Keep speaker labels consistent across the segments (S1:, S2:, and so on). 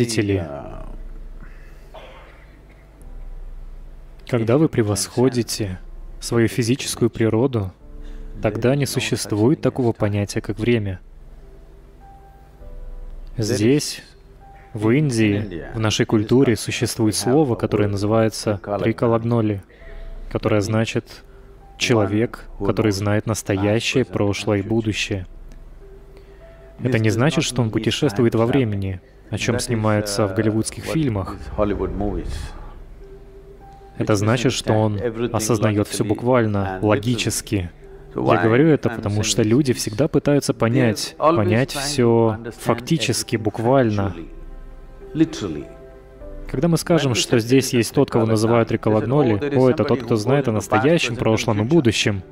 S1: Видите ли, когда вы превосходите свою физическую природу, тогда не существует такого понятия, как время. Здесь, в Индии, в нашей культуре существует слово, которое называется трикалагноли, которое значит «человек, который знает настоящее, прошлое и будущее». Это не значит, что он путешествует во времени, о чем снимается в голливудских фильмах. Это значит, что он осознает все буквально, логически. Я говорю это, потому что люди всегда пытаются понять все фактически, буквально. Когда мы скажем, что здесь есть тот, кого называют трикалагноли, это тот, кто знает о настоящем, прошлом и будущем.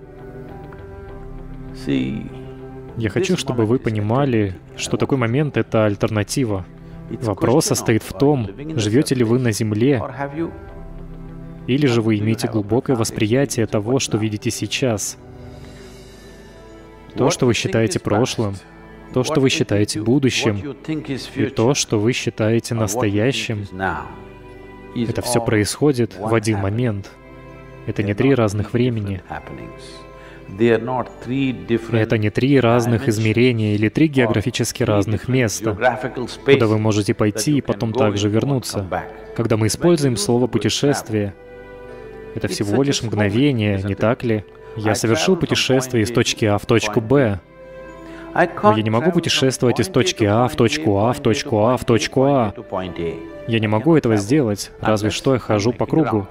S1: Я хочу, чтобы вы понимали, что такой момент — это альтернатива. Вопрос состоит в том, живете ли вы на Земле, или же вы имеете глубокое восприятие того, что видите сейчас. То, что вы считаете прошлым, то, что вы считаете будущим, и то, что вы считаете настоящим, это все происходит в один момент. Это не три разных времени. Это не три разных измерения или три географически разных места, куда вы можете пойти и потом также вернуться. Когда мы используем слово «путешествие», это всего лишь мгновение, не так ли? Я совершил путешествие из точки А в точку Б. Но я не могу путешествовать из точки А в точку А, в точку А, в точку А. Я не могу этого сделать, разве что я хожу по кругу.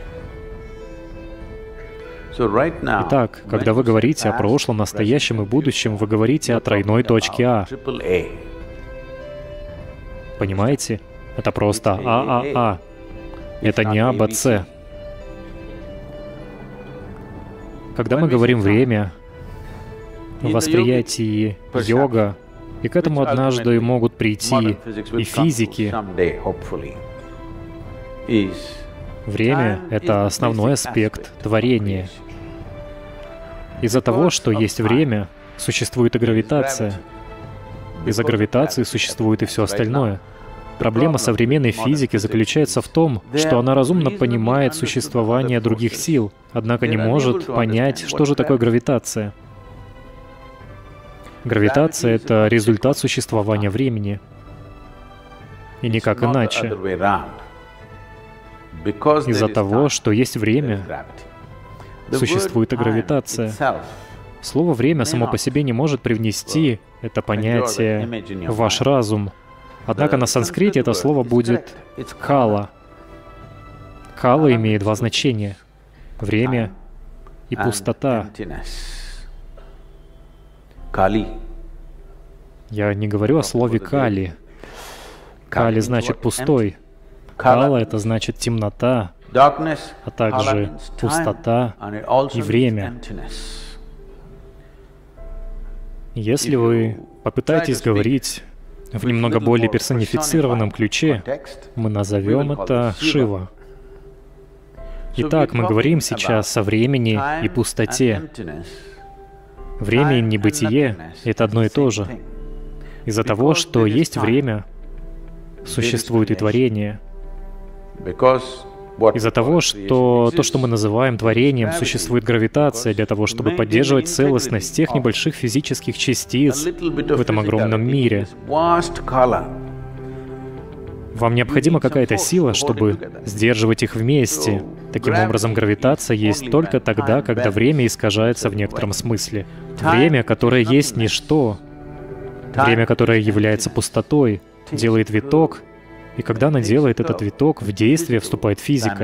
S1: Итак, когда вы говорите о прошлом, настоящем и будущем, вы говорите о тройной точке А. Понимаете? Это просто А. Это не А, Б, С. Когда мы говорим «время», в восприятии йога, и к этому однажды могут прийти и физики, время — это основной аспект творения. Из-за того, что есть время, существует и гравитация. Из-за гравитации существует и все остальное. Проблема современной физики заключается в том, что она разумно понимает существование других сил, однако не может понять, что же такое гравитация. Гравитация — это результат существования времени. И никак иначе. Из-за того, что есть время, существует и гравитация. Слово «время» само по себе не может привнести это понятие в ваш разум. Однако на санскрите это слово будет «кала». «Кала» имеет два значения — время и пустота. Я не говорю о слове «кали». «Кали» значит «пустой». «Кала» — это значит темнота, а также пустота и время. Если вы попытаетесь говорить в немного более персонифицированном ключе, мы назовем это Шива. Итак, мы говорим сейчас о времени и пустоте. Время и небытие — это одно и то же. Из-за того, что есть время, существует и творение. Из-за того, что то, что мы называем творением, существует гравитация для того, чтобы поддерживать целостность тех небольших физических частиц в этом огромном мире. Вам необходима какая-то сила, чтобы сдерживать их вместе. Таким образом, гравитация есть только тогда, когда время искажается в некотором смысле. Время, которое есть ничто, время, которое является пустотой, делает виток, и когда она делает этот виток, в действие вступает физика.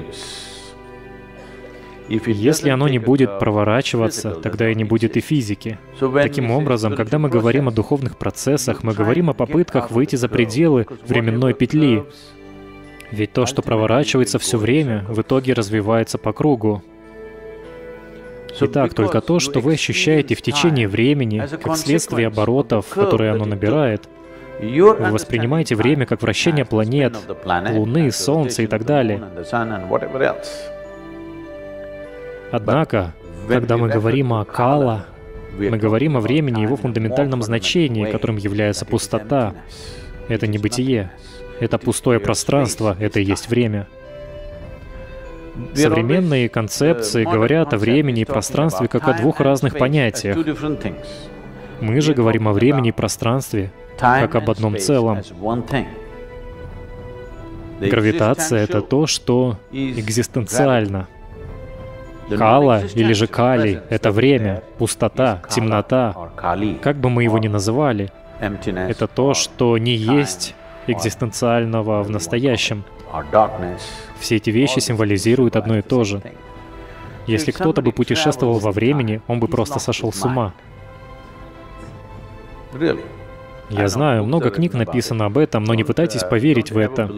S1: Если оно не будет проворачиваться, тогда и не будет и физики. Таким образом, когда мы говорим о духовных процессах, мы говорим о попытках выйти за пределы временной петли. Ведь то, что проворачивается все время, в итоге развивается по кругу. Итак, только то, что вы ощущаете в течение времени, как следствие оборотов, которые оно набирает, вы воспринимаете время как вращение планет, Луны, Солнца и так далее. Однако, когда мы говорим о кала, мы говорим о времени и его фундаментальном значении, которым является пустота. Это небытие. Это пустое пространство, это и есть время. Современные концепции говорят о времени и пространстве как о двух разных понятиях. Мы же говорим о времени и пространстве как об одном целом. Гравитация — это то, что экзистенциально. Кала или же Кали — это время, пустота, темнота. Как бы мы его ни называли, это то, что не есть экзистенциального в настоящем. Все эти вещи символизируют одно и то же. Если кто-то бы путешествовал во времени, он бы просто сошел с ума. Я знаю, много книг написано об этом, но не пытайтесь поверить в это.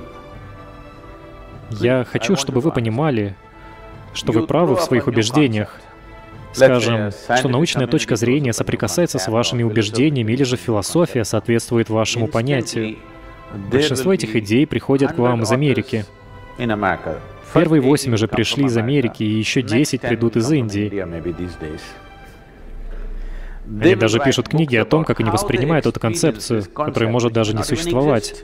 S1: Я хочу, чтобы вы понимали, что вы правы в своих убеждениях. Скажем, что научная точка зрения соприкасается с вашими убеждениями, или же философия соответствует вашему понятию. Большинство этих идей приходят к вам из Америки. Первые 8 уже пришли из Америки, и еще 10 придут из Индии. Они даже пишут книги о том, как они воспринимают эту концепцию, которая может даже не существовать.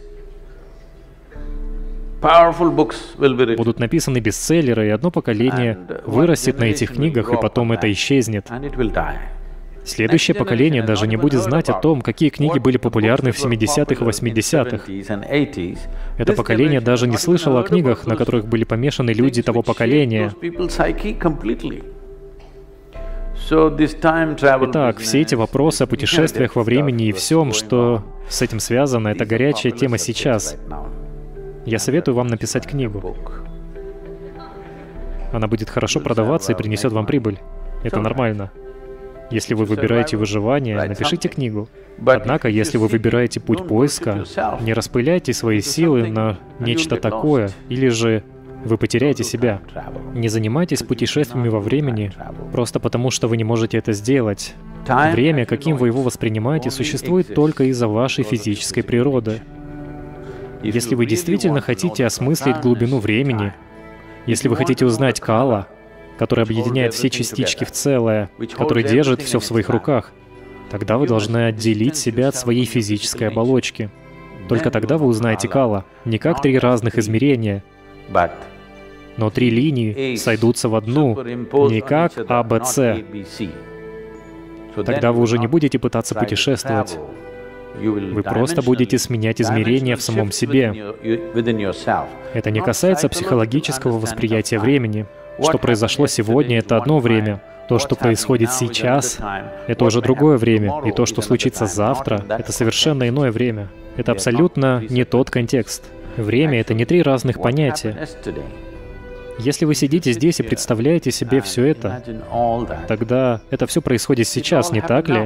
S1: Будут написаны бестселлеры, и одно поколение вырастет на этих книгах, и потом это исчезнет. Следующее поколение даже не будет знать о том, какие книги были популярны в 70-х и 80-х. Это поколение даже не слышало о книгах, на которых были помешаны люди того поколения. Итак, все эти вопросы о путешествиях во времени и всем, что с этим связано, это горячая тема сейчас. Я советую вам написать книгу. Она будет хорошо продаваться и принесет вам прибыль. Это нормально. Если вы выбираете выживание, напишите книгу. Однако, если вы выбираете путь поиска, не распыляйте свои силы на нечто такое, или же вы потеряете себя. Не занимайтесь путешествиями во времени просто потому, что вы не можете это сделать. Время, каким вы его воспринимаете, существует только из-за вашей физической природы. Если вы действительно хотите осмыслить глубину времени, если вы хотите узнать Кала, который объединяет все частички в целое, который держит все в своих руках, тогда вы должны отделить себя от своей физической оболочки. Только тогда вы узнаете Кала, не как 3 разных измерения, но 3 линии сойдутся в одну, не как А, Б, С. Тогда вы уже не будете пытаться путешествовать. Вы просто будете сменять измерения в самом себе. Это не касается психологического восприятия времени. Что произошло сегодня — это одно время. То, что происходит сейчас, это уже другое время. И то, что случится завтра, это совершенно иное время. Это абсолютно не тот контекст. Время — это не 3 разных понятия. Если вы сидите здесь и представляете себе все это, тогда это все происходит сейчас, не так ли?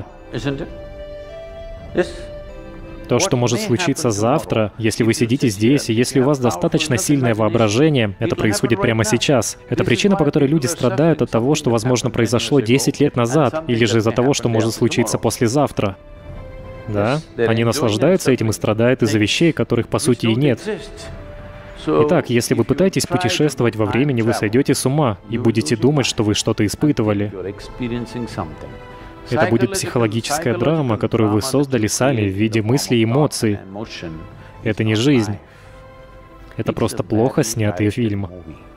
S1: То, что может случиться завтра, если вы сидите здесь, и если у вас достаточно сильное воображение, это происходит прямо сейчас. Это причина, по которой люди страдают от того, что, возможно, произошло 10 лет назад, или же из-за того, что может случиться послезавтра. Да? Они наслаждаются этим и страдают из-за вещей, которых по сути и нет. Итак, если вы пытаетесь путешествовать во времени, вы сойдете с ума и будете думать, что вы что-то испытывали. Это будет психологическая драма, которую вы создали сами в виде мыслей и эмоций. Это не жизнь. Это просто плохо снятый фильм.